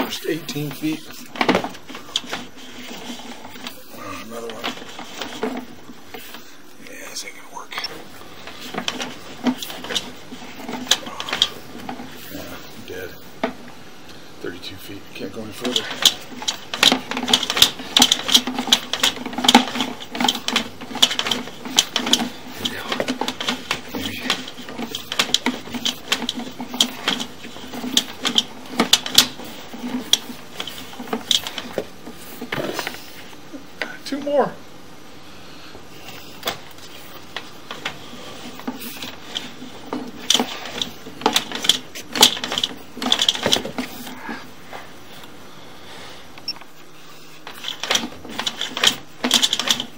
Just 18 feet. Another one. Yeah, this ain't gonna work. Yeah, I'm dead. 32 feet. Can't go any further. Two more.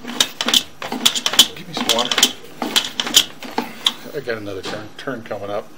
Give me some water. I got another turn coming up.